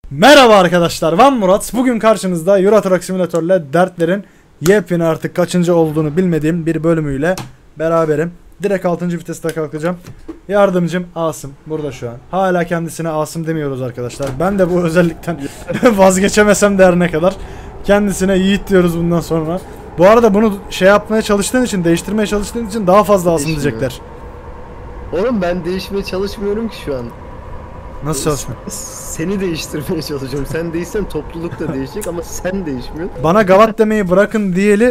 Merhaba arkadaşlar, ben Murat. Bugün karşınızda Euro Truck Simulator'la dertlerin yepyeni artık kaçıncı olduğunu bilmediğim bir bölümüyle beraberim. Direkt 6. viteste kalkacağım. Yardımcım Asım burada şu an. Hala kendisine Asım demiyoruz arkadaşlar. Ben de bu özellikten vazgeçemesem de her ne kadar kendisine Yiğit diyoruz bundan sonra. Bu arada bunu şey yapmaya çalıştığın için, değiştirmeye çalıştığın için daha fazla Asım diyecekler. Oğlum ben değişmeye çalışmıyorum ki şu an. Nasıl çalışmıyor? Seni değiştirmeye çalışıyorum. Sen değişsen topluluk da değişecek ama sen değişmiyorsun. Bana gavat demeyi bırakın diyeli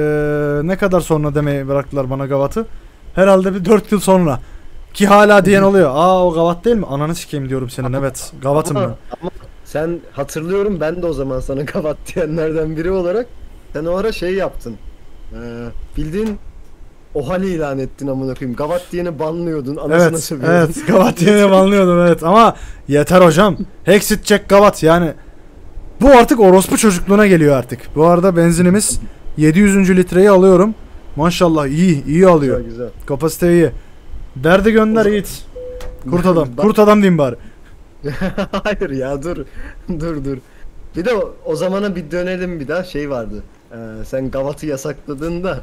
ne kadar sonra demeyi bıraktılar bana gavatı? Herhalde bir 4 yıl sonra. Ki hala diyen oluyor. Aa o gavat değil mi? Ananı sikeyim diyorum senin. Evet gavatım ben. Ama sen hatırlıyorum, ben de o zaman sana gavat diyenlerden biri olarak sen o ara şey yaptın. Bildiğin OHAL ilan ettin amına koyayım. Gavat diyeni banlıyordun. Anasına Evet, sövüyordun. evet. Gavat diyeni banlıyordum evet ama yeter hocam. Hexit check gavat yani. Bu artık orospu çocukluğuna geliyor artık. Bu arada benzinimiz 700. litreyi alıyorum. Maşallah iyi alıyor. Güzel, güzel. Kapasite iyi. Derdi gönder Yiğit. Kurt adam. Kurt adam diyeyim bari. Hayır ya, dur. Dur. Bir de o zamana bir dönelim, bir daha şey vardı. Sen gavatı yasakladığında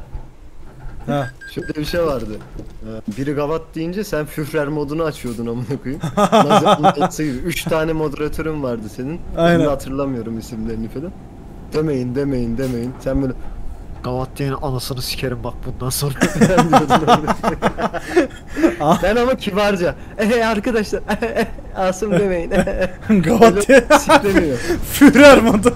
Ha. şöyle bir şey vardı. Biri gavat deyince sen Führer modunu açıyordun amına koyayım. Nasıl 3 tane moderatörün vardı senin. Aynen. Ben de hatırlamıyorum isimlerini falan. Demeyin. Sen böyle gavat diyenin anasını sikerim bak bundan sonra diyordun amına koyayım. Ben ama kibarca arkadaşlar Asım demeyin. Gavat diye. Siklemiyor. Führer modu.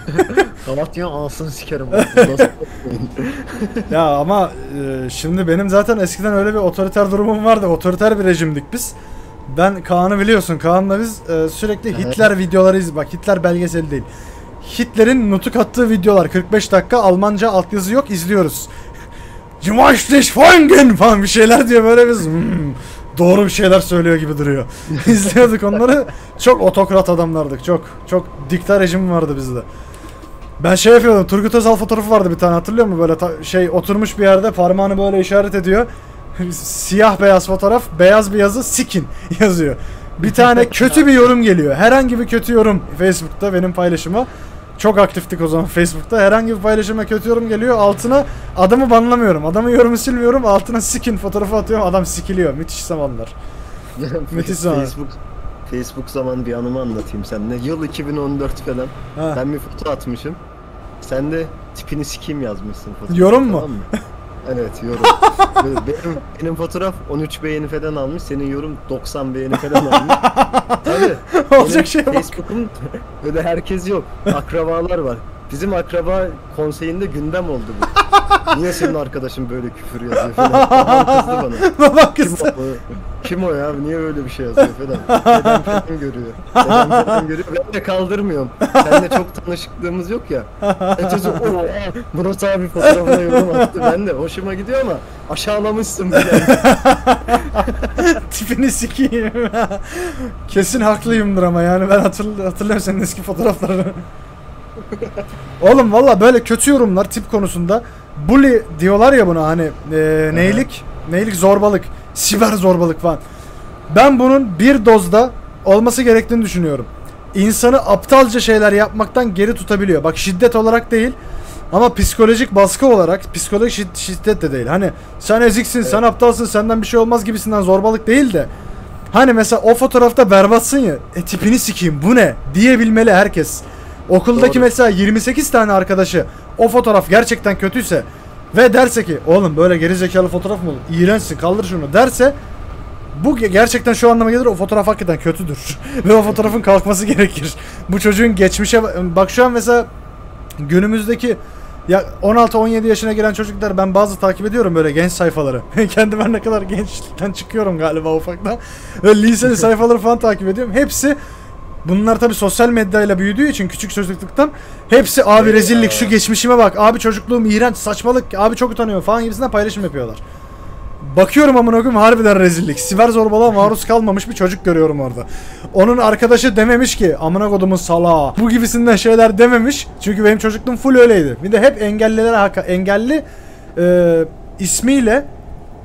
Gavat diyen anasını sikerim bak bundan sonra demeyin. Ya ama şimdi benim zaten eskiden öyle bir otoriter durumum vardı. Otoriter bir rejimdik biz. Ben Kaan'ı biliyorsun. Kaan'la biz sürekli Hitler videoları bak Hitler belgeseli değil. Hitler'in nutuk attığı videolar 45 dakika Almanca altyazı yok izliyoruz. Cumhurbaşkanı Folgen falan bir şeyler diyor böyle biz doğru bir şeyler söylüyor gibi duruyor. İzliyorduk onları. Çok otokrat adamlardık. Çok dikta rejimi vardı bizde. Ben şey yapıyordum. Turgut Özal fotoğrafı vardı bir tane hatırlıyor musun? Böyle şey oturmuş bir yerde parmağını böyle işaret ediyor. Siyah beyaz fotoğraf, beyaz bir yazı sikin yazıyor. Bir tane kötü bir yorum geliyor. Herhangi bir kötü yorum Facebook'ta benim paylaşıma. Çok aktiftik o zaman Facebook'ta. Herhangi bir paylaşıma kötü yorum geliyor. Altına adamı banlamıyorum. Adamın yorumu silmiyorum. Altına sikin fotoğrafı atıyorum. Adam sikiliyor. Müthiş zamanlar. Müthiş zamanlar. Facebook zamanı bir anımı anlatayım seninle. Yıl 2014 falan. Ha. Ben bir foto atmışım. Sen de tipini sikeyim yazmışsın fotoğrafı. Yorum mu? Tamam mı? Evet, yorum. benim fotoğraf 13 beğeni falan almış. Senin yorum 90 beğeni falan almış. Tabii. Olacak şey yok. Facebook'um böyle herkes yok. Akrabalar var. Bizim akraba konseyinde gündem oldu bu. Niye senin arkadaşın böyle küfür yazıyor falan. Babam kızdı bana. Babam kızdı. Kim o ya? Niye öyle bir şey yazıyor falan. Dedem falan görüyor. Dedem falan görüyor. Ben de kaldırmıyorum. Seninle çok tanışıklığımız yok ya. Çocuk Murat abi fotoğrafına yorum attı. Ben de hoşuma gidiyor ama aşağılamışsın beni. Tipini sikeyim. Kesin haklıyımdır ama yani ben hatırlıyorum senin eski fotoğraflarını. Oğlum valla böyle kötü yorumlar tip konusunda bully diyorlar ya buna hani neylik zorbalık, siber zorbalık falan. Ben bunun bir dozda olması gerektiğini düşünüyorum. İnsanı aptalca şeyler yapmaktan geri tutabiliyor. Bak şiddet olarak değil ama psikolojik baskı olarak, psikolojik şiddet de değil. Hani sen eziksin, sen aptalsın, senden bir şey olmaz gibisinden zorbalık değil de. Hani mesela o fotoğrafta berbatsın ya, tipini sikeyim bu ne diyebilmeli herkes. Okuldaki Doğru. mesela 28 tane arkadaşı o fotoğraf gerçekten kötüyse ve derse ki oğlum böyle gerizekalı fotoğraf mı olur? İğrençsin kaldır şunu derse bu gerçekten şu anlama gelir o fotoğraf hakikaten kötüdür. Ve o fotoğrafın kalkması gerekir. Bu çocuğun geçmişe bak şu an mesela günümüzdeki ya 16-17 yaşına gelen çocuklar ben bazı takip ediyorum böyle genç sayfaları. Kendi ben ne kadar gençlikten çıkıyorum galiba ufaktan. Öyle liseli sayfaları falan takip ediyorum. Hepsi bunlar tabi sosyal medyayla büyüdüğü için küçük çocukluktan hepsi abi rezillik şu geçmişime bak abi çocukluğum iğrenç saçmalık abi çok utanıyorum falan gibisinden paylaşım yapıyorlar. Bakıyorum amına koyayım harbiden rezillik. Siber zorbalığa maruz kalmamış bir çocuk görüyorum orada. Onun arkadaşı dememiş ki amına kodumun salağı. Bu gibisinden şeyler dememiş. Çünkü benim çocukluğum full öyleydi. Bir de hep engellilere engelli ismiyle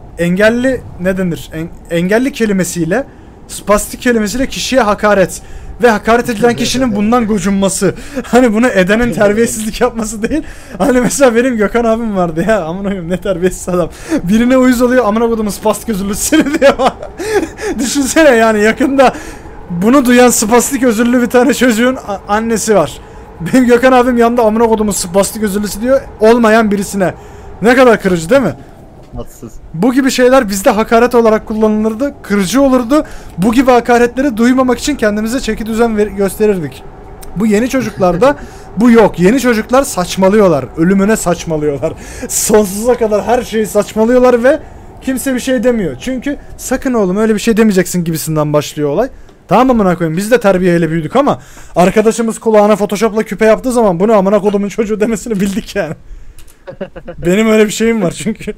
engelli ne denir? Engelli kelimesiyle spastik kelimesiyle kişiye hakaret ve hakaret edilen kişinin bundan gocunması. Hani bunu edenin terbiyesizlik yapması değil. Hani mesela benim Gökhan abim vardı ya, amına koyayım ne terbiyesiz adam. Birine uyuz oluyor, amına koyduğum spastik özürlü seni diyor. Düşünsene yani, yakında bunu duyan spastik özürlü bir tane çocuğun annesi var. Benim Gökhan abim yanında amına koyduğum spastik özürlüsü diyor olmayan birisine. Ne kadar kırıcı değil mi? Tatsız. Bu gibi şeyler bizde hakaret olarak kullanılırdı. Kırıcı olurdu. Bu gibi hakaretleri duymamak için kendimize çeki düzen gösterirdik. Bu yeni çocuklarda bu yok. Yeni çocuklar saçmalıyorlar. Ölümüne saçmalıyorlar. Sonsuza kadar her şeyi saçmalıyorlar ve kimse bir şey demiyor. Çünkü sakın oğlum öyle bir şey demeyeceksin gibisinden başlıyor olay. Tamam amına koyayım, biz de terbiyeyle büyüdük ama arkadaşımız kulağına Photoshop'la küpe yaptığı zaman bunu amına kodumun çocuğu demesini bildik yani. Benim öyle bir şeyim var çünkü.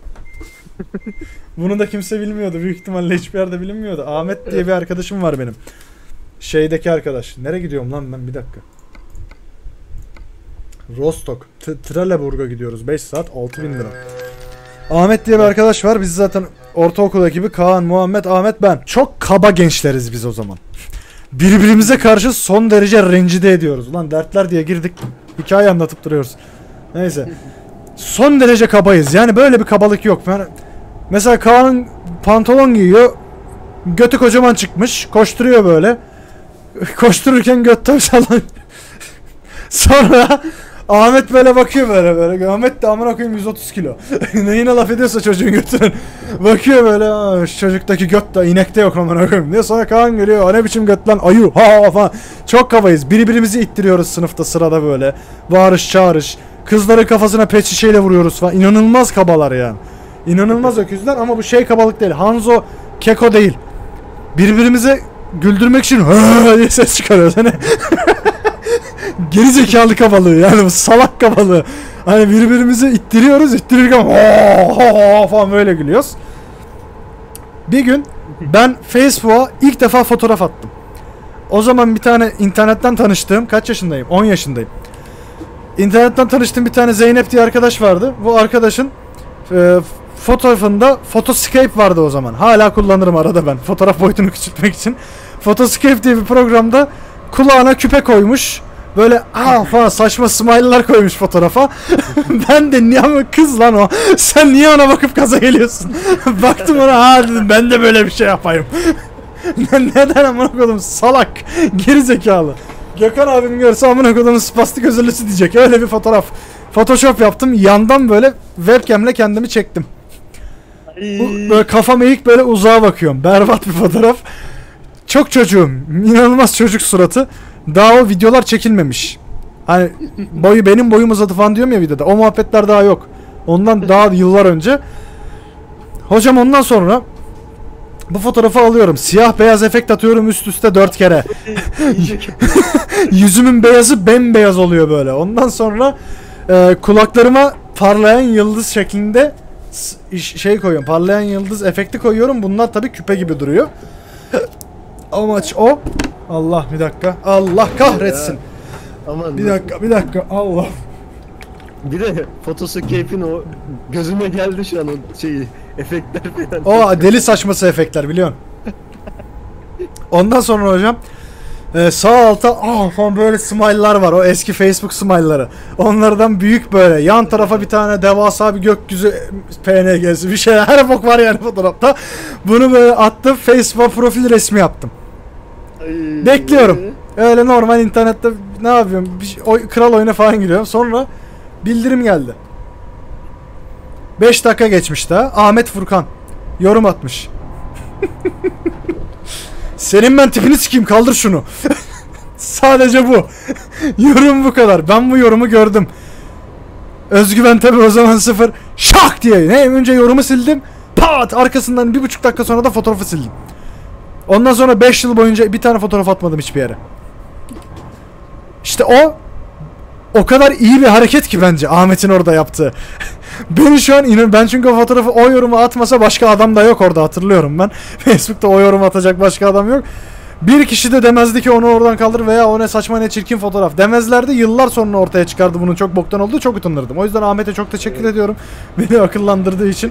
Bunu da kimse bilmiyordu. Büyük ihtimalle hiçbir yerde bilinmiyordu. Ahmet diye bir arkadaşım var benim. Şeydeki arkadaş. Nereye gidiyorum lan ben? Bir dakika. Rostock. Trelleborg'a gidiyoruz. 5 saat 6.000 lira. Ahmet diye bir arkadaş var. Biz zaten ortaokul ekibi. Kaan, Muhammed, Ahmet, ben. Çok kaba gençleriz biz o zaman. Birbirimize karşı son derece rencide ediyoruz. Ulan dertler diye girdik. Hikaye anlatıp duruyoruz. Neyse. Son derece kabayız. Yani böyle bir kabalık yok. Yani mesela Kaan'ın pantolon giyiyor. Götü kocaman çıkmış. Koşturuyor böyle. Koştururken göt tabii sallanıyor. Sonra Ahmet böyle bakıyor böyle. Ahmet de amına koyayım 130 kilo. Neyine laf ediyorsa çocuğun götünün. Bakıyor böyle, şu çocuktaki göt de inekte yok amına koyayım diye. Sonra Kaan geliyor. Ne biçim göt lan, ayu ha falan. Çok kabayız. Birbirimizi ittiriyoruz sınıfta sırada böyle. Bağırış çağırış. Kızların kafasına pet şişeyle vuruyoruz falan. İnanılmaz kabalar yani. İnanılmaz öküzler ama bu şey kabalık değil. Hanzo, keko değil. Birbirimize güldürmek için diye ses çıkarıyoruz. Hani geri zekalı kabalığı yani, bu salak kabalığı. Hani birbirimizi ittirirken falan böyle gülüyoruz. Bir gün ben Facebook'a ilk defa fotoğraf attım. O zaman bir tane internetten tanıştığım, kaç yaşındayım? 10 yaşındayım. İnternetten tanıştığım bir tane Zeynep diye arkadaş vardı. Bu arkadaşın fotoğrafında Photoscape vardı o zaman. Hala kullanırım arada ben. Fotoğraf boyutunu küçültmek için. Photoscape diye bir programda kulağına küpe koymuş. Böyle falan saçma smile'lar koymuş fotoğrafa. Ben de niye, ama kız lan o. Sen niye ona bakıp gaza geliyorsun? Baktım ona, dedim ben de böyle bir şey yapayım. Neden amına koydum salak geri zekalı. Gökhan abim görse amına koyduğum spastik özürlüsü diyecek. Öyle bir fotoğraf. Photoshop yaptım. Yandan böyle webcam'le kendimi çektim. Böyle kafam eğik böyle uzağa bakıyorum. Berbat bir fotoğraf. Çok çocuğum. İnanılmaz çocuk suratı. Daha o videolar çekilmemiş. Hani benim boyum uzadı falan diyorum ya videoda. O muhabbetler daha yok. Ondan daha yıllar önce. Hocam ondan sonra bu fotoğrafı alıyorum. Siyah beyaz efekt atıyorum üst üste 4 kere. Yüzümün beyazı bembeyaz oluyor böyle. Ondan sonra kulaklarıma parlayan yıldız şeklinde şey koyuyorum. Parlayan yıldız efekti koyuyorum. Bunlar tabii küpe gibi duruyor. Amaç o. Allah bir dakika. Allah kahretsin. Aman bir dakika. Allah. Bir de Photoscape'in o gözüme geldi şu an o şeyi, efektler falan. O deli saçması efektler biliyorsun. Ondan sonra hocam sağ alta falan böyle smile'lar var. O eski Facebook smile'ları. Onlardan büyük böyle. Yan tarafa bir tane devasa bir gökyüzü PNG'si bir şey. Her bok var yani fotoğrafta. Bunu böyle attım. Facebook profil resmi yaptım. Bekliyorum. Öyle normal internette ne yapıyorum? Kral oyuna falan giriyorum. Sonra bildirim geldi. 5 dakika geçmiş daha. Ahmet Furkan yorum atmış. Senin ben tipini sikeyim, kaldır şunu. Sadece bu. Yorum bu kadar. Ben bu yorumu gördüm. Özgüven tabi o zaman sıfır. Şak diye. Önce yorumu sildim. Pat! Arkasından 1,5 dakika sonra da fotoğrafı sildim. Ondan sonra 5 yıl boyunca bir tane fotoğraf atmadım hiçbir yere. İşte o kadar iyi bir hareket ki bence Ahmet'in orada yaptığı. Beni şu an ben çünkü o fotoğrafı, o yorumu atmasa başka adam da yok orada, hatırlıyorum ben. Facebook'ta o yorumu atacak başka adam yok. Bir kişi de demezdi ki onu oradan kaldır veya o ne saçma ne çirkin fotoğraf demezlerdi. Yıllar sonra ortaya çıkardı bunun çok boktan olduğu, çok utanırdım. O yüzden Ahmet'e çok teşekkür ediyorum. Beni akıllandırdığı için.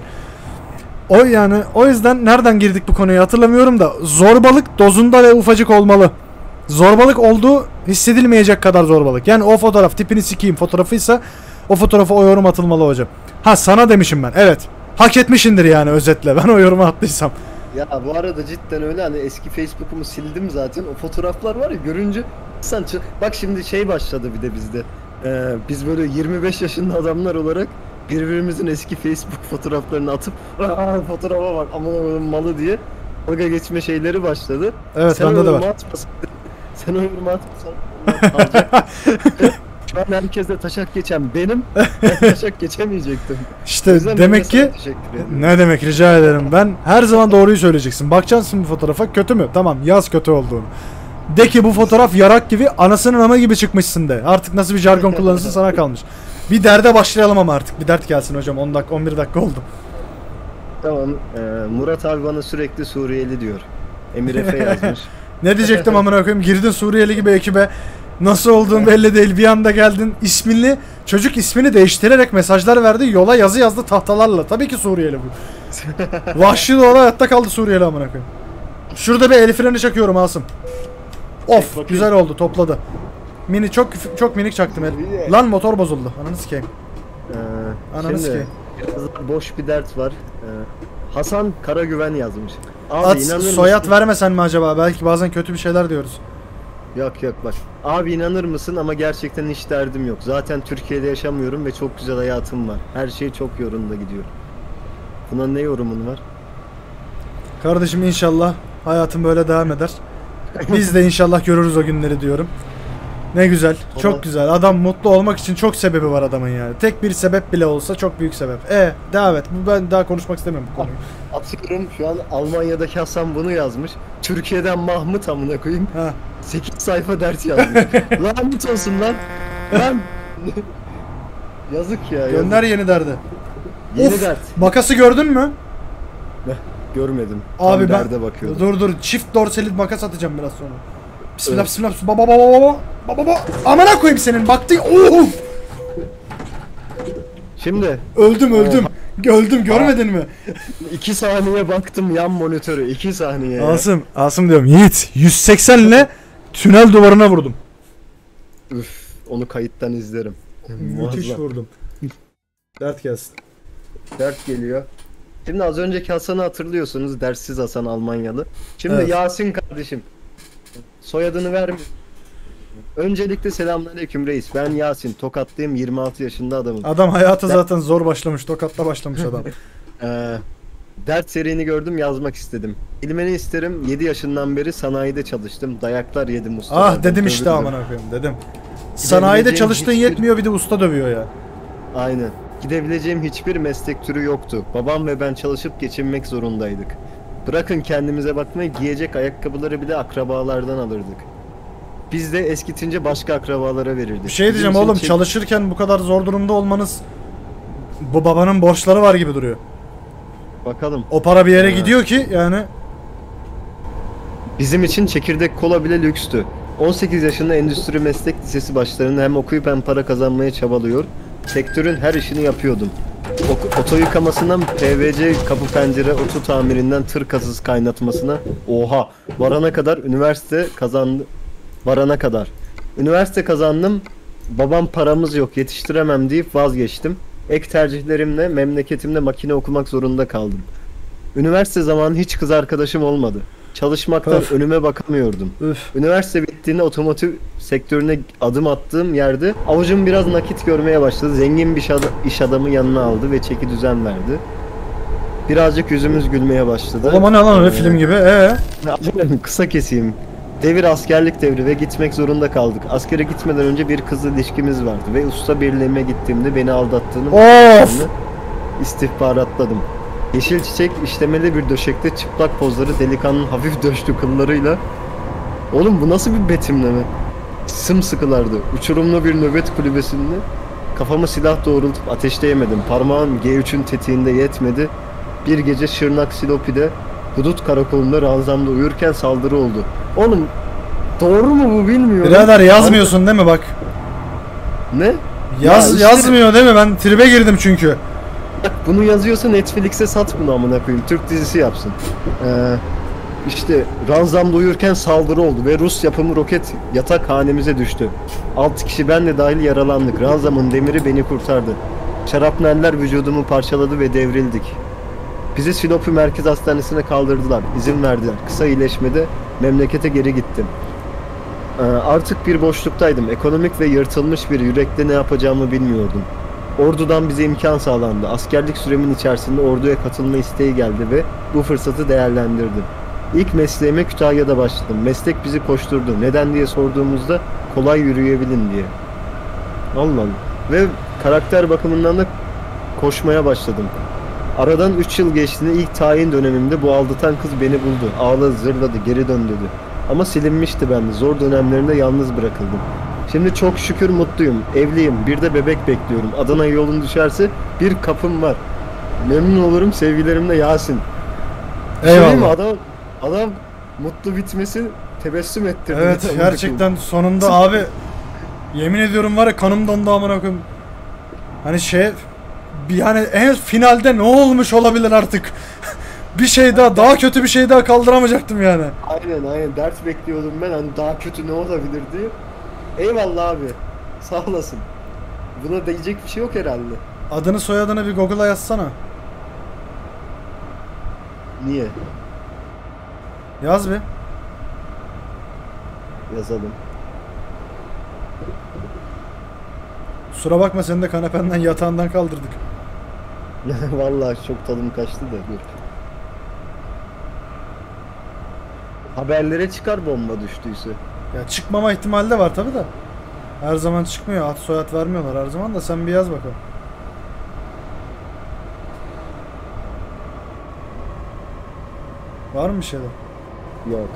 O yüzden nereden girdik bu konuya hatırlamıyorum da zorbalık dozunda ve ufacık olmalı. Zorbalık olduğu hissedilmeyecek kadar zorbalık. Yani o fotoğraf tipini sikeyim fotoğrafıysa o fotoğrafa o yorum atılmalı hocam. Ha sana demişim ben. Evet. Hak etmişindir yani özetle. Ben o yorumu attıysam. Ya bu arada cidden öyle, hani eski Facebook'umu sildim zaten. O fotoğraflar var ya, görünce bak şimdi şey başladı bir de bizde. Biz böyle 25 yaşında adamlar olarak birbirimizin eski Facebook fotoğraflarını atıp fotoğrafa bak aman malı diye dalga geçme şeyleri başladı. Evet, bende de var. Sen o yorumu atmasan alacak. Şu an herkese taşak geçen benim. Ben taşak geçemeyecektim. İşte demek ki ne demek, rica ederim. Ben her zaman doğruyu söyleyeceksin. Bakacaksın bu fotoğrafa, kötü mü? Tamam, yaz kötü olduğunu. De ki bu fotoğraf yarak gibi, anasının ama gibi çıkmışsın de. Artık nasıl bir jargon kullanırsın sana kalmış. Bir derde başlayalım ama artık. Bir dert gelsin hocam. 10 dakika 11 dakika oldu. Tamam. Murat abi bana sürekli Suriyeli diyor. Emir Efe yazmış. Ne diyecektim amına koyayım? Girdin Suriyeli gibi ekibe. Nasıl olduğun belli değil. Bir anda geldin. İsmini, çocuk ismini değiştirerek mesajlar verdi. Yola yazı yazdı tahtalarla. Tabii ki Suriyeli bu. Vahşi doğada hayatta kaldı Suriyeli amına koyayım. Şurada bir el freni çakıyorum Asım. Of, güzel oldu, topladı. Mini çok minik çaktım el. Lan motor bozuldu. Ananı sikeyim. Ananı sikeyim. Biraz boş bir dert var. Hasan Karagüven yazmış. Abi, soyad vermesen mi acaba? Belki bazen kötü bir şeyler diyoruz. Yok bak. Abi inanır mısın ama gerçekten hiç derdim yok. Zaten Türkiye'de yaşamıyorum ve çok güzel hayatım var. Her şey çok yolunda gidiyor. Buna ne yorumun var? Kardeşim inşallah hayatım böyle devam eder. Biz de inşallah görürüz o günleri diyorum. Ne güzel, çok güzel. Adam mutlu olmak için çok sebebi var adamın yani. Tek bir sebep bile olsa çok büyük sebep. Devam et. Ben daha konuşmak istemiyorum bu konuyu. Atıyorum şu an Almanya'daki Hasan bunu yazmış. Türkiye'den Mahmut amına koyayım. 8 sayfa ders yazmış. Lanet olsun lan. Lan. Yazık ya. Gönder yeni derdi. Yeni dert. Makası gördün mü? Görmedim. Abi ben bakıyordum. dur çift dorseli makas atacağım biraz sonra. Bismillah evet. Bismillah. Baba. Amına koyayım senin. Baktın. Şimdi öldüm. Görmedin mi? 2 saniye baktım yan monitörü. 2 saniye. Asım diyorum. Yiğit 180 ile tünel duvarına vurdum. Üf, onu kayıttan izlerim. Müthiş vurdum. Dert gelsin. Dert geliyor. Şimdi az önceki Hasan'ı hatırlıyorsunuz. Derssiz Hasan, Almanyalı. Şimdi evet. Yasin kardeşim. Soyadını vermiyor. Öncelikle selamünaleyküm reis. Ben Yasin. Tokatlıyım. 26 yaşında adamım. Adam hayatı zaten zor başlamış. Tokatla başlamış adam. Dert serini gördüm, yazmak istedim. Bilmeni isterim. 7 yaşından beri sanayide çalıştım. Dayaklar yedim usta. Ah dedim işte aman koyayım dedim. Sanayide çalıştığın yetmiyor, bir de usta dövüyor ya. Aynen. Gidebileceğim hiçbir meslek türü yoktu. Babam ve ben çalışıp geçinmek zorundaydık. Bırakın kendimize bakmayı, giyecek ayakkabıları bile akrabalardan alırdık. Biz de eskitince başka akrabalara verirdik. Bir şey diyeceğim oğlum, çalışırken bu kadar zor durumda olmanız, bu babanın borçları var gibi duruyor. Bakalım. O para bir yere gidiyor ki yani. Bizim için çekirdek kola bile lükstü. 18 yaşında endüstri meslek lisesi başlarında hem okuyup hem para kazanmaya çabalıyor. Sektörün her işini yapıyordum. Oto yıkamasından PVC kapı pencere oto tamirinden tır kasası kaynatmasına varana kadar üniversite kazandım. Babam paramız yok yetiştiremem deyip vazgeçtim. Ek tercihlerimle memleketimde makine okumak zorunda kaldım. Üniversite zamanı hiç kız arkadaşım olmadı. Çalışmaktan önüme bakamıyordum. Üniversite bittiğinde otomotiv sektörüne adım attığım yerde avucum biraz nakit görmeye başladı. Zengin bir iş adamı yanına aldı ve çeki düzen verdi. Birazcık yüzümüz gülmeye başladı. Oğlum ne lan öyle film gibi? Kısa keseyim. Devir askerlik devri ve gitmek zorunda kaldık. Askere gitmeden önce bir kızla ilişkimiz vardı ve usta birliğime gittiğimde beni aldattığını istihbaratladım. Yeşil çiçek işlemeli bir döşekte çıplak pozları, delikanlının hafif döşlü kıllarıyla. Oğlum bu nasıl bir betimleme? Sımsıkılardı. Uçurumlu bir nöbet kulübesinde kafamı silah doğrultup ateşleyemedim. Parmağım G3'ün tetiğinde yetmedi. Bir gece Şırnak Silopi'de hudut karakolunda ranzamda uyurken saldırı oldu. Oğlum doğru mu bu bilmiyorum. Birader yazmıyorsun değil mi bak? Ne? Yazmıyor değil mi? Ben tribe girdim çünkü. Bunu yazıyorsa Netflix'e sat bunu amına koyayım. Türk dizisi yapsın. İşte ranzamda uyurken saldırı oldu ve Rus yapımı roket yatakhanemize düştü. 6 kişi ben de dahil yaralandık. Ranzamın demiri beni kurtardı. Şarapneller vücudumu parçaladı ve devrildik. Bizi Silopi Merkez Hastanesi'ne kaldırdılar. İzin verdiler. Kısa iyileşmede memlekete geri gittim. Artık bir boşluktaydım. Ekonomik ve yırtılmış bir yürekle ne yapacağımı bilmiyordum. Ordudan bize imkan sağlandı. Askerlik süremin içerisinde orduya katılma isteği geldi ve bu fırsatı değerlendirdim. İlk mesleğime Kütahya'da başladım. Meslek bizi koşturdu. Neden diye sorduğumuzda kolay yürüyebilin diye. Allah Allah. Ve karakter bakımından da koşmaya başladım. Aradan 3 yıl geçtiğinde ilk tayin dönemimde bu aldatan kız beni buldu. Ağladı, zırladı, geri dön dedi. Ama silinmişti bende. Zor dönemlerinde yalnız bırakıldım. Şimdi çok şükür mutluyum. Evliyim. Bir de bebek bekliyorum. Adana yolun düşerse bir kapım var. Memnun olurum. Sevgilerimle Yasin. Söyleyeyim mi? Adam mutlu bitmesi tebessüm ettirdi. Evet gerçekten sonunda abi yemin ediyorum var ya kanım dondu amına koyayım. Hani yani en finalde ne olmuş olabilir artık? Bir şey daha kötü bir şey daha kaldıramayacaktım yani. Aynen ders bekliyordum ben hani daha kötü ne olabilir diye. Eyvallah abi. Sağ olasın. Buna diyecek bir şey yok herhalde. Adını soyadını bir Google'a yazsana. Niye? Yaz bir. Yazalım. Kusura bakma seni de kanependen yatağından kaldırdık. Vallahi çok tadım kaçtı da dur. Haberlere çıkar bomba düştüyse. Ya çıkmama ihtimali de var tabi de. Her zaman çıkmıyor. Ad soyad vermiyorlar her zaman da sen bir yaz bakalım. Var mı bir şeyler? Yok.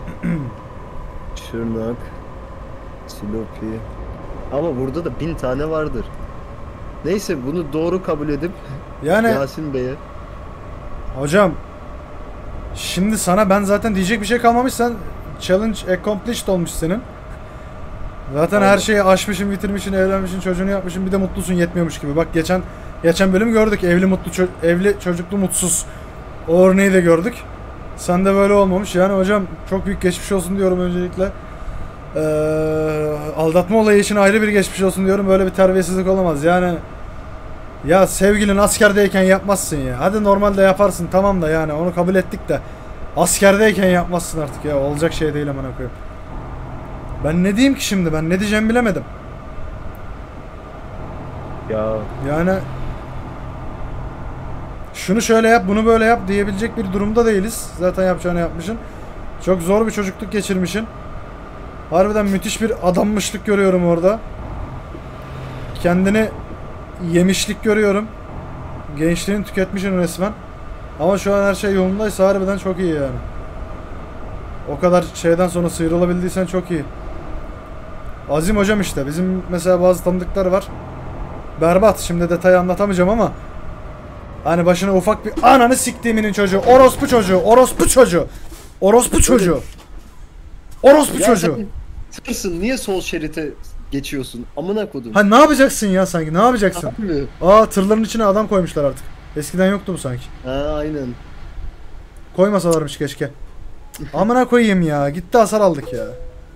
Şırnak. Silopi. Ama burada da 1000 tane vardır. Neyse bunu doğru kabul edip yani Yasin Bey'e. hocam şimdi sana ben zaten diyecek bir şey kalmamış, sen challenge accomplished olmuş senin. Zaten aynen. Her şeyi aşmışsın, bitirmişsin, evlenmişsin, çocuğunu yapmışsın, bir de mutlusun yetmiyormuş gibi. Bak geçen bölüm gördük evli çocuklu mutsuz. O örneği de gördük. Sen de böyle olmamış. Yani hocam çok büyük geçmiş olsun diyorum öncelikle. Aldatma olayı için ayrı bir geçmiş olsun diyorum. Böyle bir terbiyesizlik olamaz. Yani ya sevgilin askerdeyken yapmazsın ya. Hadi normalde yaparsın tamam da yani onu kabul ettik de askerdeyken yapmazsın artık ya. Olacak şey değil amına koyayım. Ben ne diyeyim ki şimdi? Ben ne diyeceğimi bilemedim. Ya yani şunu şöyle yap, bunu böyle yap diyebilecek bir durumda değiliz. Zaten yapacağını yapmışsın. Çok zor bir çocukluk geçirmişsin. Harbiden müthiş bir adammışlık görüyorum orada. Kendini yemişlik görüyorum. Gençliğini tüketmişsin resmen. Ama şu an her şey yolundaysa harbiden çok iyi yani. O kadar şeyden sonra sıyrılabildiysen çok iyi. Azim hocam işte. Bizim mesela bazı tanıdıklar var. Berbat. Şimdi detayı anlatamayacağım ama hani başına ufak bir ananı siktiğiminin çocuğu. Orospu çocuğu. Orospu çocuğu. Orospu çocuğu. Orospu çocuğu. Tırsın niye sol şerite geçiyorsun? Amına kodum. Ha ne yapacaksın ya sanki? Ne yapacaksın? Abi. Aa tırların içine adam koymuşlar artık. Eskiden yoktu bu sanki. Ha aynen. Koymasalarmış keşke. Amına koyayım ya. Gitti hasar aldık ya.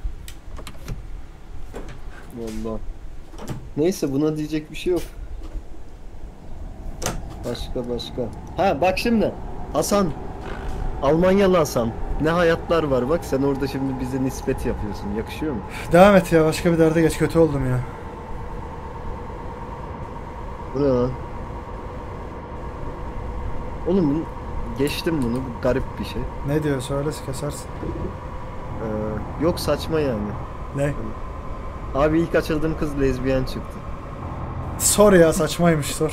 Vallahi. Neyse buna diyecek bir şey yok. Başka. Ha bak şimdi. Hasan. Almanyalı Hasan. Ne hayatlar var bak sen orada şimdi bize nispet yapıyorsun. Yakışıyor mu? Devam et ya. Başka bir derde geç. Kötü oldum ya. Bu ne lan? Oğlum bunu geçtim bunu. Bu garip bir şey. Ne diyor? Söyle kesersin. Yok saçma yani. Ne? Abi ilk açıldığım kız lezbiyen çıktı. Sor ya saçmaymış sor.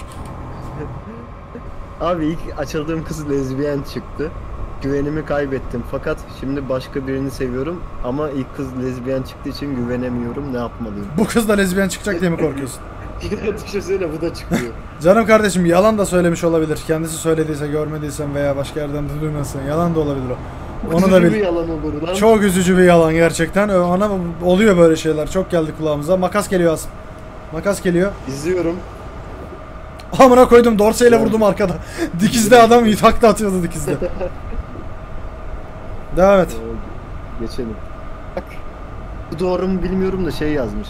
Abi ilk açıldığım kız lezbiyen çıktı. Güvenimi kaybettim fakat şimdi başka birini seviyorum ama ilk kız lezbiyen çıktığı için güvenemiyorum, ne yapmalıyım? Bu kız da lezbiyen çıkacak diye mi korkuyorsun? Düşünsene bu da çıkıyor. Canım kardeşim yalan da söylemiş olabilir. Kendisi söylediyse görmediysen veya başka yerden de duymasın. Yalan da olabilir o. Onu da bil. Yalan olur lan. Çok üzücü bir yalan gerçekten. Ona oluyor böyle şeyler. Çok geldi kulağımıza. Makas geliyor Asım. Makas geliyor. İzliyorum. Amına koydum dorseyle vurdum arkada. Dikizde adam takla atıyordu dikizde. Devam et. Geçelim. Bak. Bu doğru mu bilmiyorum da şey yazmış.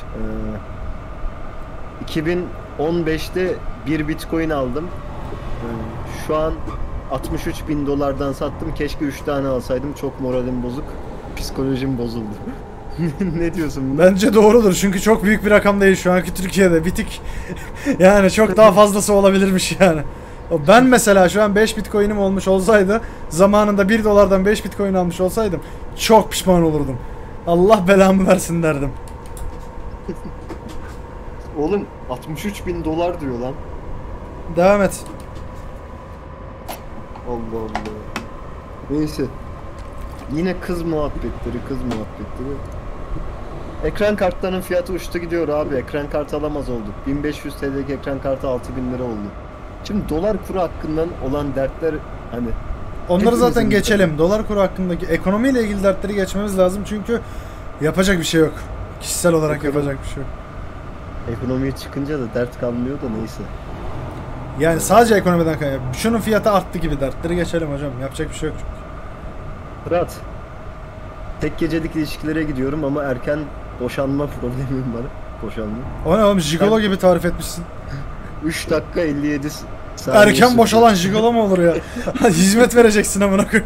2015'te bir Bitcoin aldım. Şu an 63.000 dolardan sattım. Keşke 3 tane alsaydım. Çok moralim bozuk. Psikolojim bozuldu. Ne diyorsun buna? Bence doğrudur çünkü çok büyük bir rakam değil şu anki Türkiye'de. Bitik. Yani çok daha fazlası olabilirmiş yani. Ben mesela şu an 5 Bitcoin'im olmuş olsaydı, zamanında 1 dolardan 5 Bitcoin almış olsaydım çok pişman olurdum. Allah belamı versin derdim. Oğlum 63.000 dolar diyor lan. Devam et. Allah Allah. Neyse. Yine kız muhabbetleri. Ekran kartlarının fiyatı uçtu gidiyor abi. Ekran kartı alamaz olduk. 1500 TL'lik ekran kartı 6000 lira oldu. Şimdi dolar kuru hakkından olan dertler hani Onları zaten hepimizin geçelim. Dolar kuru hakkındaki ekonomiyle ilgili dertleri geçmemiz lazım çünkü yapacak bir şey yok. Kişisel olarak yapacak bir şey yok. ekonomiye çıkınca da dert kalmıyor da neyse. Yani sadece ekonomiden kaynaklı. Şunun fiyatı arttı gibi dertleri geçelim hocam. Yapacak bir şey yok çünkü. Fırat. Tek gecelik ilişkilere gidiyorum ama erken boşanma problemim var. Boşanma. O ne oğlum, jigolo gibi tarif etmişsin. 3 dakika 57 saniye Erken sürdü. boşalan jigolo mu olur ya? Hizmet vereceksin amına koyayım.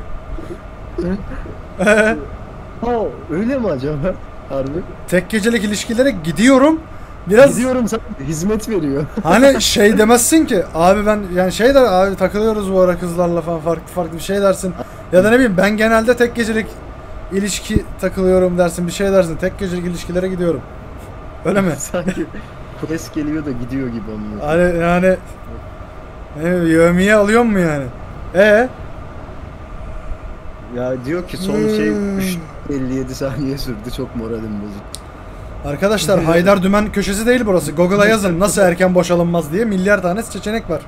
Ha, öyle mi acaba? Harbi. Tek gecelik ilişkilere gidiyorum. Biraz Gidiyorum sana hizmet veriyor. hani şey demezsin ki abi ben yani şey der abi takılıyoruz bu ara kızlarla falan farklı bir şey dersin. Ya da ne bileyim ben genelde tek gecelik ilişki takılıyorum dersin, bir şey dersin. Tek gecelik ilişkilere gidiyorum. Öyle mi? Sanki polis geliyor da gidiyor gibi anlıyor. Hani yani yevmiye alıyor mu yani? Ya diyor ki son şey 57 saniye sürdü, çok moralim bozuk. Arkadaşlar Haydar Dümen köşesi değil burası. Google'a yazın nasıl erken boşalınmaz diye milyar tane seçenek var.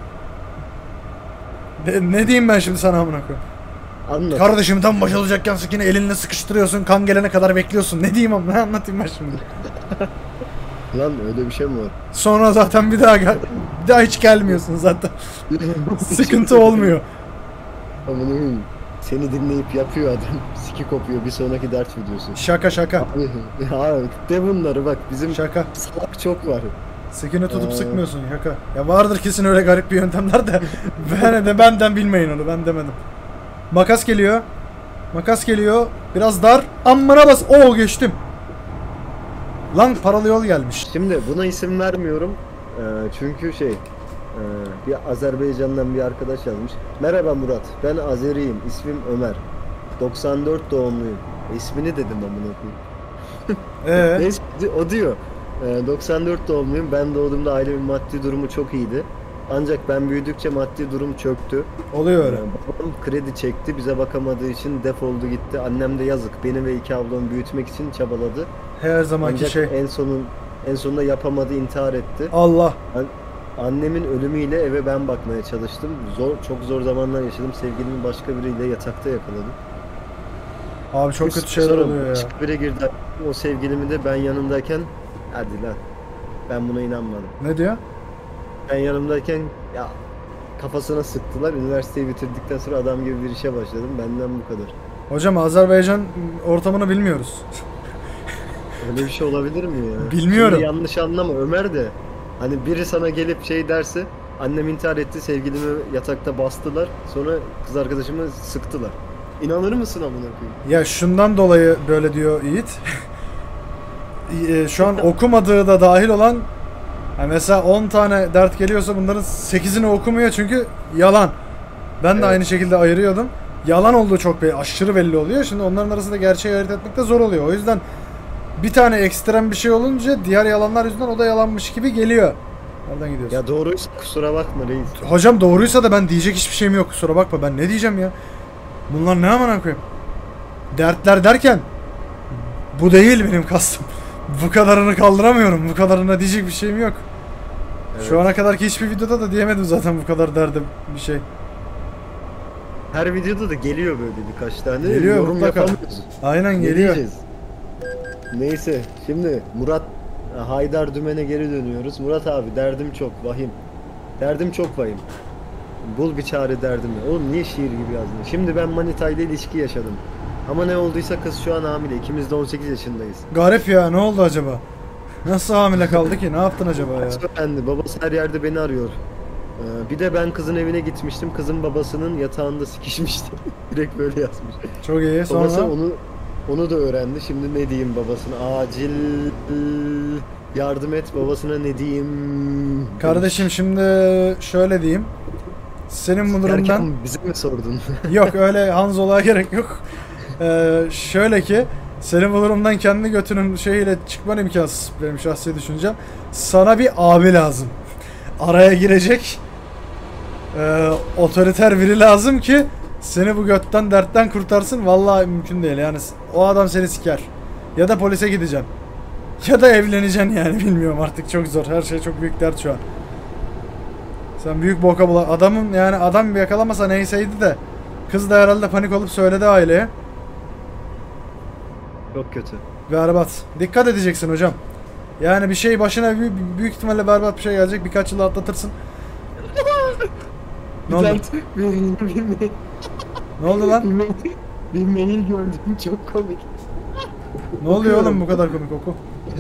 Ne diyeyim ben şimdi sana amına koyayım? Anlat. Kardeşim tam boşalacakken yine elinle sıkıştırıyorsun, kan gelene kadar bekliyorsun. Ne diyeyim ama ne anlatayım ben şimdi? Lan öyle bir şey mi var? Sonra zaten bir daha hiç gelmiyorsun zaten. Sıkıntı olmuyor. Aman seni dinleyip yapıyor adam. Siki kopuyor, bir sonraki dert videosu. Şaka. Ya de bunları bak, bizim Şaka. salak çok var. Sikini tutup sıkmıyorsun şaka. Ya vardır kesin öyle garip bir yöntemler de. Benden bilmeyin onu, ben demedim. Makas geliyor. Biraz dar. Ammana bas. Oo geçtim. Lan paralı yol gelmiş. Şimdi buna isim vermiyorum. Çünkü bir Azerbaycan'dan bir arkadaş yazmış. Merhaba Murat, ben Azeriyim, ismim Ömer. 94 doğumluyum. İsmini dedim amına koyayım. Neyse, o diyor. 94 doğumluyum. Ben doğduğumda ailemin maddi durumu çok iyiydi. Ancak ben büyüdükçe maddi durum çöktü. Oluyor öyle. Babam kredi çekti, bize bakamadığı için defoldu gitti. Annem de yazık, beni ve 2 ablamı büyütmek için çabaladı. Her zamanki Ancak şey. en sonunda yapamadı, intihar etti. Allah. Annemin ölümüyle eve ben bakmaya çalıştım. Çok zor zamanlar yaşadım. Sevgilimi başka biriyle yatakta yakaladım. Abi çok kötü şeyler oluyor ya. Başka biri girdi. O sevgilimi de ben yanımdayken hadi lan. Ben buna inanmadım. Ne diyor? Ben yanımdayken ya kafasına sıktılar. Üniversiteyi bitirdikten sonra adam gibi bir işe başladım. Benden bu kadar. Hocam Azerbaycan ortamını bilmiyoruz. Öyle bir şey olabilir mi ya? Bilmiyorum. Şimdi yanlış anlama Ömer de. Hani biri sana gelip şey derse, annem intihar etti, sevgilimi yatakta bastılar, sonra kız arkadaşımı sıktılar. İnanır mısın amına koyayım? Ya şundan dolayı böyle diyor Yiğit. Şu an okumadığı da dahil olan yani mesela 10 tane dert geliyorsa bunların 8'ini okumuyor çünkü yalan. Ben de aynı şekilde ayırıyordum. Yalan olduğu çok aşırı belli oluyor. Şimdi onların arasında gerçeği ayırt etmek de zor oluyor. O yüzden bir tane ekstrem bir şey olunca diğer yalanlar yüzünden o da yalanmış gibi geliyor. Nereden gidiyorsun? Ya doğruysa kusura bakma reis. Hocam doğruysa da ben diyecek hiçbir şeyim yok, kusura bakma, ben ne diyeceğim ya? Bunlar ne amına koyayım? Dertler derken bu değil benim kastım. Bu kadarını kaldıramıyorum. Bu kadarına diyecek bir şeyim yok. Evet. Şu ana kadarki hiçbir videoda da diyemedim zaten bu kadar derdim bir şey. Her videoda da geliyor böyle birkaç tane. Geliyor Yorum mutlaka. yapamıyoruz. Aynen Ne geliyor. diyeceğiz? Neyse şimdi Haydar Dümen'e geri dönüyoruz. Murat abi derdim çok vahim. Derdim çok vahim. Bul bir çare derdime. Oğlum niye şiir gibi yazdın? Şimdi ben manitayla ilişki yaşadım. Ama ne olduysa kız şu an hamile. İkimiz de 18 yaşındayız. Garip ya, ne oldu acaba? Nasıl hamile kaldı ki? Ne yaptın acaba ya? Öğrendi. Babası her yerde beni arıyor. Bir de ben kızın evine gitmiştim. Kızın babasının yatağında sikişmişti. Direkt böyle yazmış. Çok iyi. Babası Sonra onu da öğrendi. Şimdi ne diyeyim babasına? Acil yardım et babasına ne diyeyim? kardeşim şimdi şöyle diyeyim. Senin bu durumdan Erken bize mi sordun? yok, öyle Hanzola'ya gerek yok. Şöyle ki senin bu durumdan kendi götünün şeyiyle çıkman imkansız, benim şahsi düşüncem. Sana bir abi lazım. Araya girecek otoriter biri lazım ki seni bu götten dertten kurtarsın. Vallahi mümkün değil yani, o adam seni siker. Ya da polise gideceksin. Ya da evleneceksin yani, bilmiyorum artık, çok zor. Her şey çok büyük dert şu an. Sen büyük boka bula. Adamın yani, adam yakalamasa neyseydi de kız da herhalde panik olup söyledi aileye. Çok kötü. Berbat. Dikkat edeceksin hocam. Yani bir şey başına büyük ihtimalle berbat bir şey gelecek. Birkaç yıl atlatırsın. Ne oldu? Ne oldu lan? Bir mail gördüm çok komik. Ne oluyor oğlum bu kadar komik oku?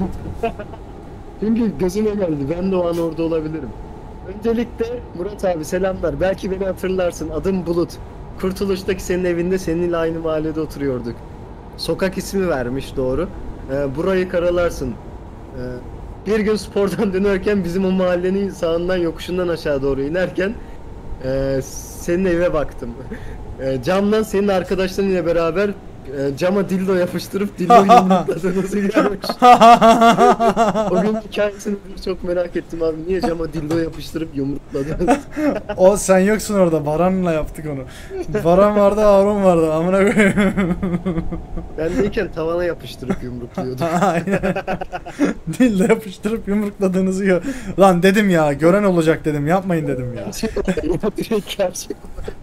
Çünkü gözüme geldi. Ben de o an orada olabilirim. Öncelikle Murat abi selamlar. Belki beni hatırlarsın. Adım Bulut. Kurtuluş'taki senin evinde seninle aynı mahallede oturuyorduk. Sokak ismi vermiş doğru. Burayı karalarsın. Bir gün spordan dönerken bizim o mahallenin sağından yokuşundan aşağı doğru inerken senin eve baktım. Camdan senin arkadaşlarınla beraber cama dildo yapıştırıp dildo yumrukladığınızı görmüş. O gün hikayesini çok merak ettim abi. Niye cama dildo yapıştırıp yumrukladınız? O sen yoksun orada. Baran'la yaptık onu. Baran vardı, Harun vardı. Amına koyayım. Ben deyken tavana yapıştırıp yumrukluyordum. Aynen. Dille yapıştırıp yumrukladığınızı gör. Lan dedim ya, gören olacak dedim. Yapmayın dedim ya. Direkt gerçek.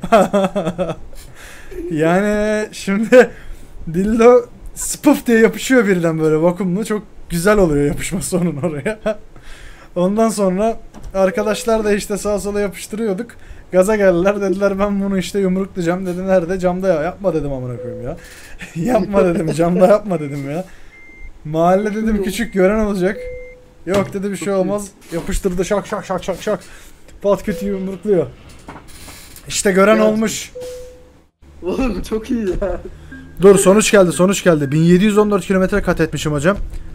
Yani şimdi dildo spıf diye yapışıyor birden böyle vakumlu. Çok güzel oluyor yapışması onun oraya. Ondan sonra arkadaşlar da işte sağa sola yapıştırıyorduk. Gaza geldiler, dediler ben bunu işte yumruklayacağım. Dedim nerede? Camda ya. Yapma dedim amına koyayım ya. Yapma dedim, camda yapma dedim ya. Mahalle dedim küçük, gören olacak. Yok dedi, bir şey olmaz. Yapıştırdı, şak şak şak şak şak. Pat kötü yumrukluyor. İşte gören olmuş. Oğlum çok iyi ya. Dur, sonuç geldi, sonuç geldi. 1714 kilometre kat etmişim hocam.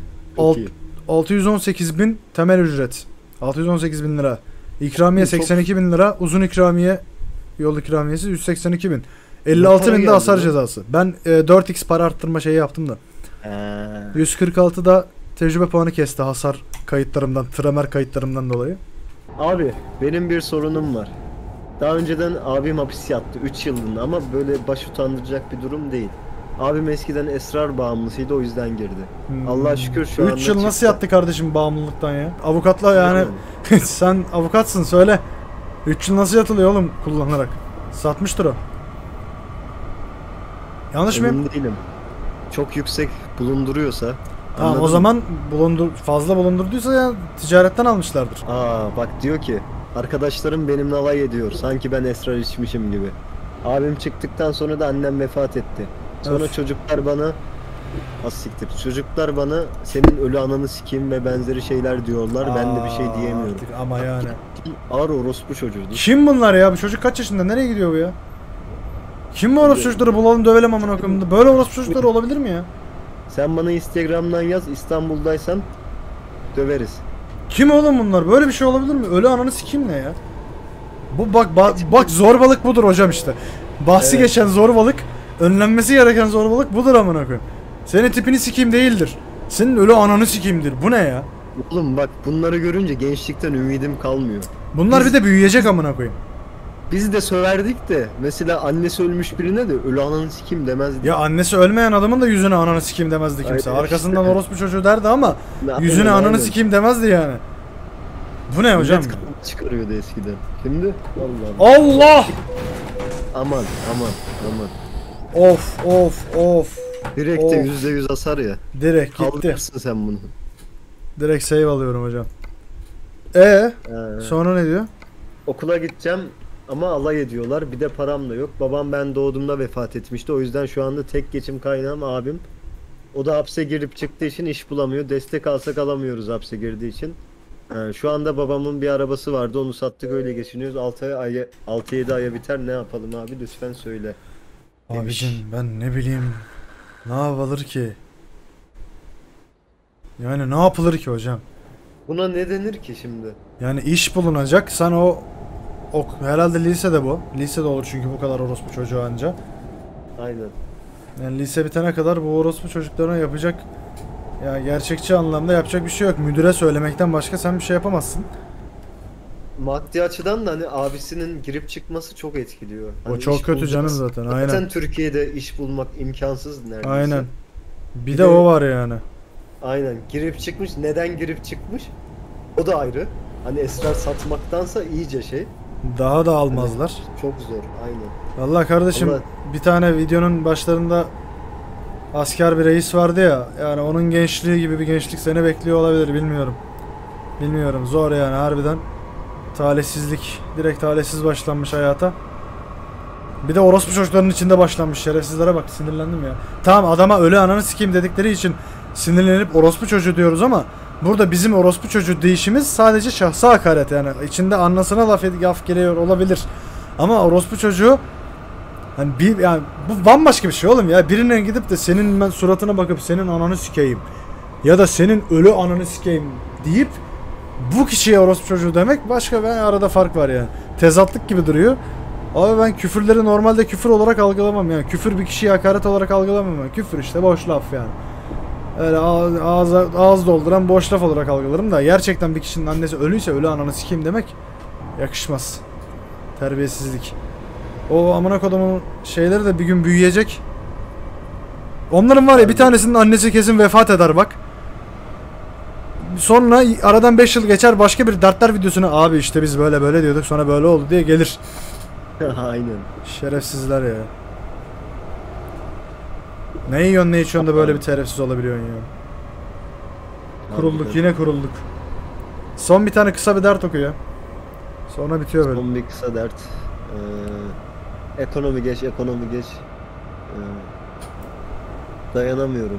618.000 temel ücret. 618.000 lira. İkramiye 82.000 lira. Uzun ikramiye, yol ikramiyesi 182.000. 56.000 de hasar cezası. Ben 4x para arttırma şeyi yaptım da. 146 da tecrübe puanı kesti hasar kayıtlarımdan, tramer kayıtlarımdan dolayı. Abi benim bir sorunum var. Daha önceden abim hapis yattı 3 yıllığına ama böyle baş utandıracak bir durum değil. Abim eskiden esrar bağımlısıydı, o yüzden girdi. Allah'a şükür şu anda 3 yıl nasıl çıktı. yattı kardeşim bağımlılıktan ya? Avukatla yani sen avukatsın, söyle. 3 yıl nasıl yatılıyor oğlum kullanarak? Satmıştır o. Yanlış mıyım? Emin değilim. Çok yüksek bulunduruyorsa. Tamam, anladın o mı? zaman fazla bulundurduysa ya ticaretten almışlardır. Bak diyor ki arkadaşlarım benimle alay ediyor sanki ben esrar içmişim gibi. Abim çıktıktan sonra da annem vefat etti. Sonra Öf. çocuklar bana siktir. Çocuklar bana senin ölü ananı sikeyim ve benzeri şeyler diyorlar. Ben de bir şey diyemiyorum. Artık ama yani. Ağır orospu çocuğudu. Kim bunlar ya? Bu çocuk kaç yaşında? Nereye gidiyor bu ya? Kim bu orospu çocukları, bulalım dövelim amına koyayım. Böyle orospu çocukları olabilir mi ya? Sen bana Instagram'dan yaz, İstanbul'daysan döveriz. Kim oğlum bunlar? Böyle bir şey olabilir mi? Ölü ananı sikeyim ne ya? Bu bak zorbalık budur hocam işte. Bahsi Evet. geçen zorbalık, önlenmesi gereken zorbalık budur amına koyayım. Senin tipini sikeyim değildir. Senin ölü ananı sikeyimdir. Bu ne ya? Oğlum bak bunları görünce gençlikten ümidim kalmıyor. Bunlar bir de büyüyecek amına koyayım. Biz de söverdik de mesela annesi ölmüş birine de ölü ananı sikeyim demezdik. Ya annesi ölmeyen adamın da yüzüne ananı sikeyim demezdi kimse. Aynen. Arkasından orospu çocuğu derdi ama Aynen, yüzüne aynen. ananı sikeyim demezdi yani. Bu ne hocam? Millet kavga çıkarıyordu eskiden. Şimdi Allah Allah! aman aman aman. Of. Direkt Of. de %100 hasar ya. Direkt gitti. Kaldırırsın sen bunu. Direkt save alıyorum hocam. Ee, Sonra ne diyor? okula gideceğim. ama alay ediyorlar. Bir de param da yok. Babam ben doğduğumda vefat etmişti. O yüzden şu anda tek geçim kaynağım abim. O da hapse girip çıktığı için iş bulamıyor. Destek alsak alamıyoruz hapse girdiği için. Şu anda babamın bir arabası vardı. Onu sattık, öyle geçiniyoruz. 6-7 aya biter. Ne yapalım abi, lütfen söyle. Demiş. Abicim ben ne bileyim, ne yapılır ki? Yani ne yapılır ki hocam? Buna ne denir ki şimdi? Yani iş bulunacak. Sen herhalde lisede bu. Lisede olur çünkü bu kadar orospu çocuğu anca. Aynen. Yani lise bitene kadar bu orospu çocuklarına yapacak, ya gerçekçi anlamda yapacak bir şey yok. Müdüre söylemekten başka sen bir şey yapamazsın. Maddi açıdan da hani abisinin girip çıkması çok etkiliyor. O Hani çok iş kötü canım bulacağız. zaten. Aynen. Zaten Türkiye'de iş bulmak imkansız neredeyse. Aynen. Bir Bir de de- o var yani. Aynen. Girip çıkmış. Neden girip çıkmış? O da ayrı. Hani esrar satmaktansa iyice şey. Daha da almazlar. Çok zor. Aynen. Vallahi kardeşim, Vallahi- bir tane videonun başlarında asker bir reis vardı ya. Yani onun gençliği gibi bir gençlik seni bekliyor olabilir, bilmiyorum. Bilmiyorum, zor yani harbiden. Talihsizlik. Direkt talihsiz başlanmış hayata. Bir de orospu çocuklarının içinde başlanmış, şerefsizlere bak, sinirlendim ya. Tamam, adama ölü ananı sikeyim dedikleri için sinirlenip orospu çocuğu diyoruz ama burada bizim orospu çocuğu deyişimiz sadece şahsa hakaret yani. İçinde anlasına laf geliyor olabilir. Ama orospu çocuğu hani yani bu bambaşka bir şey oğlum ya. Birine gidip de senin ben suratına bakıp senin ananı sikeyim ya da senin ölü ananı sikeyim deyip bu kişiye orospu çocuğu demek başka, ben arada fark var yani. Tezatlık gibi duruyor. Abi ben küfürleri normalde küfür olarak algılamam yani. Küfür bir kişiye hakaret olarak algılamam yani. Küfür işte boş laf yani. Öyle ağız dolduran boş laf olarak algılarım da gerçekten bir kişinin annesi ölüyse ölü ananı sikeyim demek yakışmaz. Terbiyesizlik. O amına kodumun şeyleri de bir gün büyüyecek. Onların var ya, bir tanesinin annesi kesin vefat eder bak. Sonra aradan 5 yıl geçer, başka bir dertler videosuna abi işte biz böyle böyle diyorduk sonra böyle oldu diye gelir. Aynen. Şerefsizler ya. Ne yiyorsun ne içiyorsun da böyle bir şerefsiz olabiliyorsun ya. Kurulduk, Harbiden. yine kurulduk. Son bir tane kısa bir dert oku ya. Sonra bitiyor böyle. Son bir kısa dert. Ekonomi geç, ekonomi geç. Dayanamıyorum.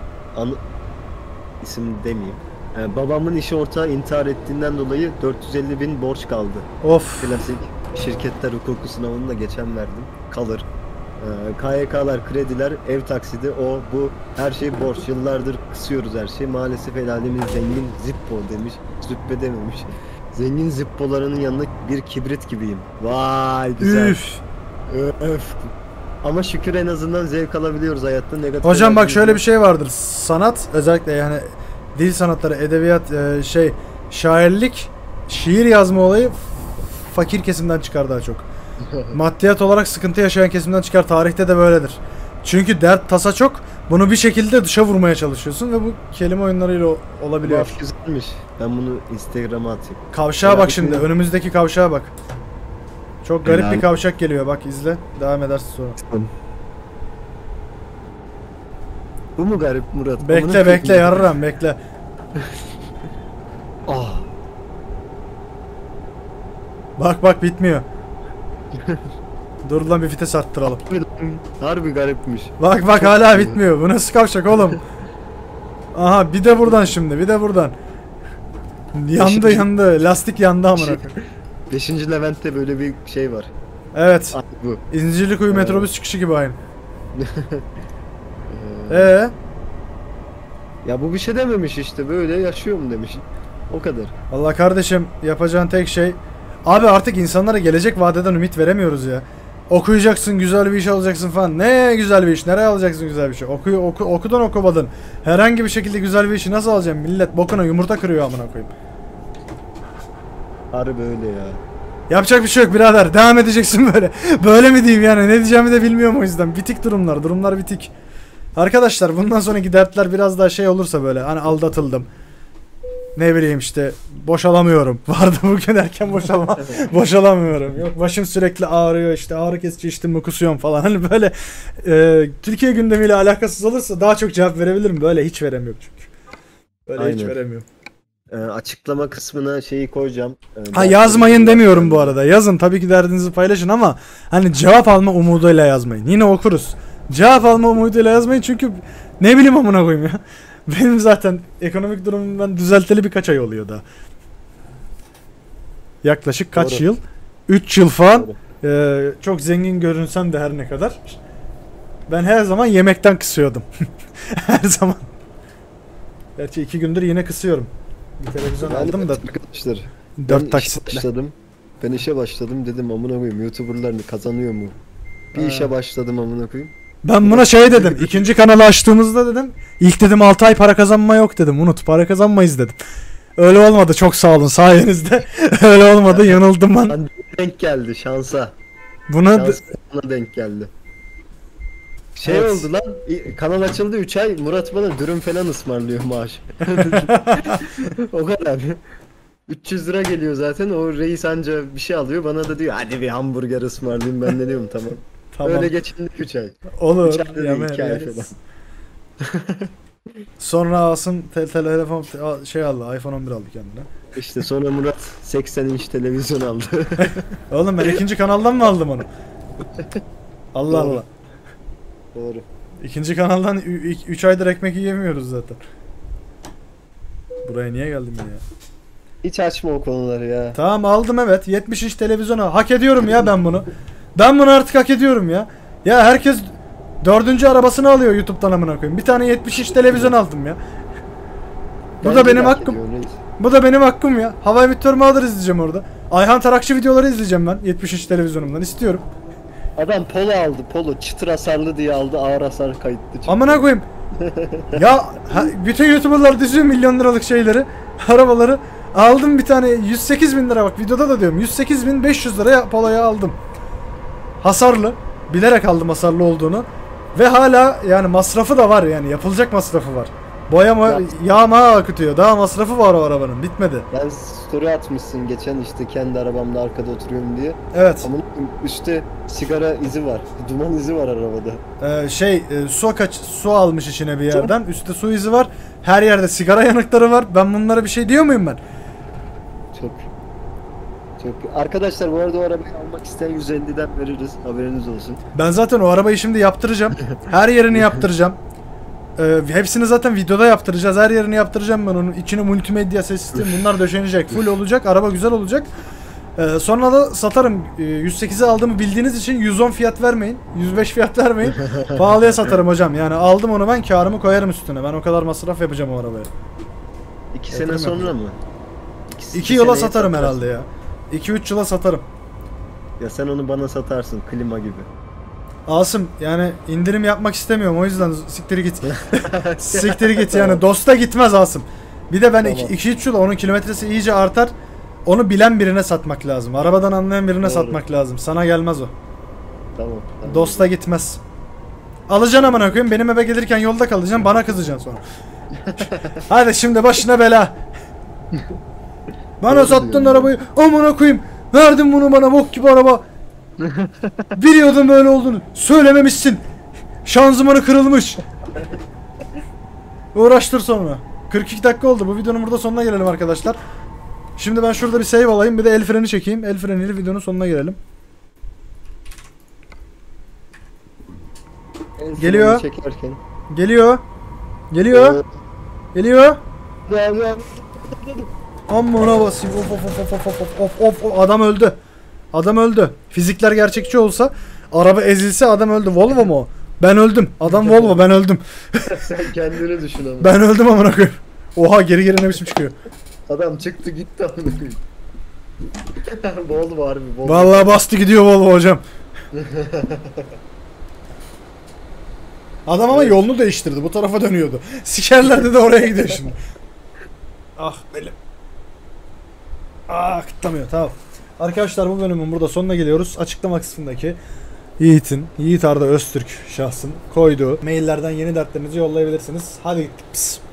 İsim demeyeyim. Babamın işi ortağı intihar ettiğinden dolayı 450.000 borç kaldı. Of. Klasik şirketler hukuku sınavını da geçen verdim. Kalır. KYK'lar, krediler, ev taksidi, o bu her şey borç. Yıllardır kısıyoruz her şeyi. Maalesef el alemin zengin zippo demiş. Züppe dememiş. Zengin zippolarının yanında bir kibrit gibiyim. Vay güzel. Üf. Öf. Ama şükür en azından zevk alabiliyoruz hayatta. Negatif Hocam bak enerjimiz şöyle yok. bir şey vardır. Sanat özellikle yani dil sanatları, edebiyat, şairlik, şiir yazma olayı fakir kesimden çıkar daha çok. Maddiyat olarak sıkıntı yaşayan kesimden çıkar. Tarihte de böyledir. Çünkü dert tasa çok. Bunu bir şekilde dışa vurmaya çalışıyorsun ve bu kelime oyunlarıyla olabiliyor. Laf güzelmiş. Ben bunu Instagram'a atayım. Kavşağa Ya bak bir şimdi. gün- Önümüzdeki kavşağa bak. Çok garip Helal. bir kavşak geliyor. Bak izle. Devam edersin sonra. Bu mu garip Murat? Amına Bekle koyayım. bekle yarram bekle. Ah. Bak bak bitmiyor. Dur lan bir vites arttıralım. Harbi garipmiş. Bak bak Çok hala iyi. bitmiyor. Bu nasıl kavşak oğlum? Aha bir de buradan şimdi. Bir de buradan. Yandı Beşinci- yandı. Lastik yandı amına koyayım. 5. Levent'te böyle bir şey var. Evet. Ay bu. İncirlikuyu Evet. metrobüs çıkışı gibi aynı. Ee, Ya bu bir şey dememiş işte, böyle yaşıyorum demiş. O kadar. Allah kardeşim, yapacağın tek şey, abi artık insanlara gelecek vadeden ümit veremiyoruz ya. Okuyacaksın, güzel bir iş alacaksın falan. Ne güzel bir iş? Nereye alacaksın güzel bir şey? Okudan okumadın. Herhangi bir şekilde güzel bir işi nasıl alacaksın? Millet bokuna yumurta kırıyor amına koyayım. Harbi öyle ya. Yapacak bir şey yok birader. Devam edeceksin böyle. Böyle mi diyeyim yani? Ne diyeceğimi de bilmiyorum o yüzden. Bitik durumlar. Durumlar bitik. Arkadaşlar bundan sonraki dertler biraz daha şey olursa böyle. Hani aldatıldım. Ne bileyim işte boşalamıyorum. Vardı bugün erken boşalamıyorum. Yok başım sürekli ağrıyor, işte ağrı kesici içtim mi kusuyorum falan. Hani böyle Türkiye gündemiyle alakasız olursa daha çok cevap verebilirim. Böyle hiç veremiyorum çünkü. Böyle hiç Aynen. veremiyorum. Açıklama kısmına şeyi koyacağım. Ha, yazmayın demiyorum bu arada. Yazın tabii ki, derdinizi paylaşın ama hani cevap alma umuduyla yazmayın. Yine okuruz. Cevap alma umuduyla yazmayın çünkü ne bileyim amına koyayım ya. Benim zaten ekonomik durumum ben düzelteli birkaç ay oluyor daha. Yaklaşık kaç Doğru. yıl? 3 yıl falan. Doğru. Çok zengin görünsem de her ne kadar. Ben her zaman yemekten kısıyordum. Her zaman. Gerçi 2 gündür yine kısıyorum. Bir televizyon aldım da Arkadaşlar, 4 işe taksitle. başladım. Ben işe başladım, dedim amına koyayım YouTuber'lar kazanıyor mu? Bir işe başladım amına koyayım. Ben buna şey dedim. İkinci kanalı açtığımızda dedim. İlk dedim 6 ay para kazanma yok dedim. Unut, para kazanmayız dedim. Öyle olmadı, çok sağ olun sayenizde. Öyle olmadı, yanıldım ben. Lan denk geldi şansa. Buna Şans bana denk geldi. Şey Evet. oldu lan, kanal açıldı 3 ay, Murat bana dürüm falan ısmarlıyor maaş. O kadar. 300 lira geliyor zaten, o reis anca bir şey alıyor, bana da diyor hadi bir hamburger ısmarlayayım, ben de diyorum tamam. tamam. Öyle geçindik 3 ay. Olur. 3 ayda değil, Yemeğe 2 ay yeriz. falan. Sonra Asım telefon şey aldı. iPhone 11 aldı kendine. İşte sonra Murat 80 inç televizyon aldı. Oğlum ben ikinci kanaldan mı aldım onu? Allah Doğru. Allah. Doğru. İkinci kanaldan 3 aydır ekmek yiyemiyoruz zaten. Buraya niye geldim ya? Hiç açma o konuları ya. Tamam aldım, evet. 70 inç televizyona. Hak ediyorum ya ben bunu. Ben bunu artık hak ediyorum ya. Ya herkes dördüncü arabasını alıyor YouTube'dan amına koyayım. Bir tane 70 inç televizyon aldım ya. Bu da Bence benim de hak hakkım. ediyor reis. Bu da benim hakkım ya. Hava Meteor Mağdur izleyeceğim orada. Ayhan Tarakçı videoları izleyeceğim ben 70 inç televizyonumdan. İstiyorum. Adam polo aldı, polo çıtır hasarlı diye aldı, ağır hasar kayıtlı çıktı. Amına koyayım. Ya bütün YouTuber'lar diziyor milyon liralık şeyleri, arabaları. Aldım bir tane 108 bin lira, bak videoda da diyorum 108.500 liraya Polo'ya aldım. Hasarlı. Bilerek aldım hasarlı olduğunu. Ve hala yani masrafı da var, yani yapılacak masrafı var. Boyama, Ya. yağma akıtıyor. Daha masrafı var o arabanın. Bitmedi. Ben story atmışsın geçen, işte kendi arabamda arkada oturuyorum diye. Evet. Ama üstte sigara izi var. Duman izi var arabada. Su almış içine bir yerden. Üstte su izi var. Her yerde sigara yanıkları var. Ben bunlara bir şey diyor muyum ben? Çok. Çok. Arkadaşlar bu arada o arabayı almak isteyen 150'den veririz. Haberiniz olsun. Ben zaten o arabayı şimdi yaptıracağım. Her yerini yaptıracağım. Hepsini zaten videoda yaptıracağız. Her yerini yaptıracağım ben onun. İçine multimedya ses sistemi bunlar döşenecek. Full olacak. Araba güzel olacak. Sonra da satarım. 108'e aldığımı bildiğiniz için 110 fiyat vermeyin. 105 fiyat vermeyin. Pahalıya satarım hocam. Yani aldım onu ben, karımı koyarım üstüne. Ben o kadar masraf yapacağım o arabaya. 2 sene Yatırım sonra yapacağım. mı? 2 yıla seneye satarım satarsın. herhalde ya. 2-3 yıla satarım. Ya sen onu bana satarsın klima gibi. Asım yani indirim yapmak istemiyorum, o yüzden siktir git. Siktir git yani, dosta gitmez Asım. Bir de ben Tamam. 2-3 yıl onun kilometresi iyice artar. Onu bilen birine satmak lazım. Arabadan anlayan birine Doğru. satmak lazım. Sana gelmez o. Tamam. Tamam. Dosta gitmez. Alacaksın amına koyayım, benim eve gelirken yolda kalacaksın, bana kızacaksın sonra. Hadi şimdi başına bela. Bana Doğru sattın diyorsun. arabayı, amına koyayım. Verdin bunu bana, bok gibi araba. Biliyordum böyle olduğunu. Söylememişsin. Şanzımanı kırılmış. Uğraştır sonra. 42 dakika oldu. Bu videonun burada sonuna gelelim arkadaşlar. Şimdi ben şurada bir save alayım. Bir de el freni çekeyim. El freniyle videonun sonuna gelelim. El freni Geliyor. Çekerken. Geliyor. Geliyor. Geliyor. Ya. Amına basayım. Of of of of of of of. Adam öldü. Adam öldü. Fizikler gerçekçi olsa, araba ezilse adam öldü. Volvo mu o? Ben öldüm. Adam Volvo, ben öldüm. Sen kendini düşün ama. Ben öldüm amına koyayım. Oha, geri geri ne biçim çıkıyor. Adam çıktı gitti amına koyayım. Volvo harbi Volvo. Vallahi bastı gidiyor Volvo hocam. Adam ama yolunu değiştirdi. Bu tarafa dönüyordu. Sikerlerdi de oraya gidiyor şimdi. Ah benim. Ah, kıtlamıyor, tamam. Arkadaşlar bu bölümün burada sonuna geliyoruz. Açıklama kısmındaki Yiğit Arda Öztürk şahsın koyduğu maillerden yeni dertlerinizi yollayabilirsiniz. Hadi gittik biz.